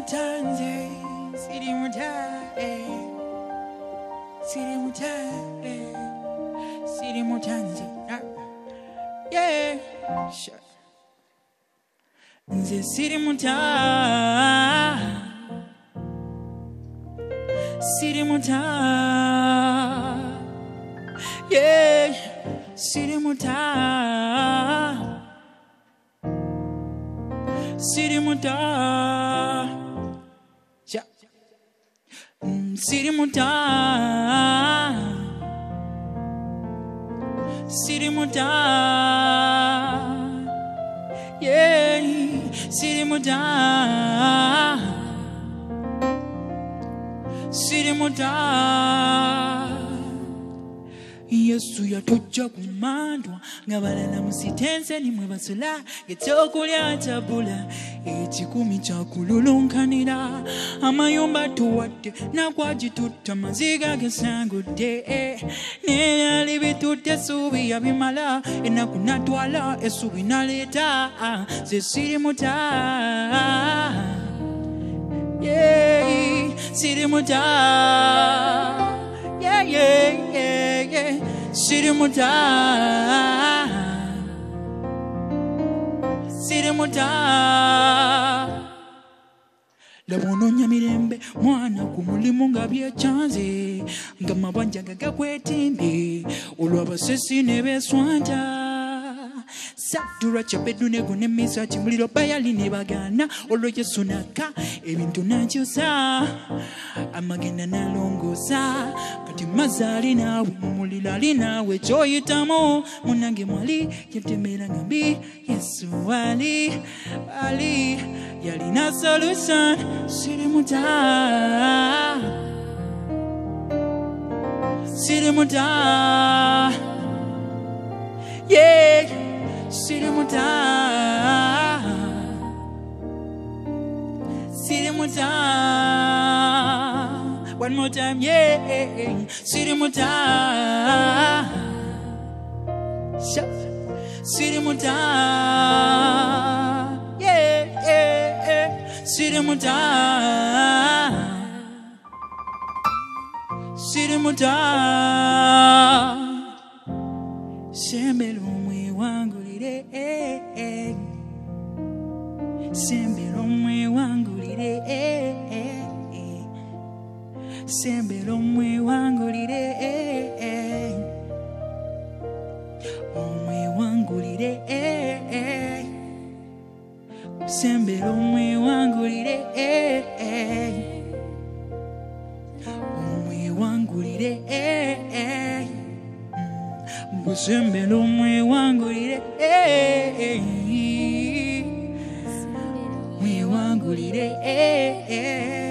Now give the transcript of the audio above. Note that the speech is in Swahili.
mutanze, siri mutae, siri mutae, siri mutanze. Yeah, sure. Nze siri muta, siri muta. Yeah, siri muta, siri muta. Yeah, siri muta, siri muta. Yeah, siri muta, siri muta. Yesu yatujja kumandwa ngabalala musitense nimwe basula getsokulya tabula ekikumi kyakululunkanira amayumba tuwadde nakwagitutta maziga gesangudde neyali bitutte essuubi yabimala ennaku natwala essuubi naleeta ze siri muta siri muta siri muta, siri muta. Labononya mirembe mwana ku mulimu nga byekyanze nga mabanja gagakwetimbe olw'abasesi ne beeswanta Satura chapedu nego ne misa chimuliro bayali ne bagana olwo Yesu naka ebintu nakyusa amagenda nalongosa kati mazali nawe mulilo ali nawe kyoyitamu munange mwali yetemera ngambi Yesu ali yalina solution siri muta yeah siri muta one more time yeah siri muta siri muta yeah siri muta sembelo mwe wangu lire sembelo mwe wangu lire sembelo mwe wangu lire omwe wangu lire sembelo mwe wangu lire omwe wangu lire sembelo mwe wangu lire mwe wangu lire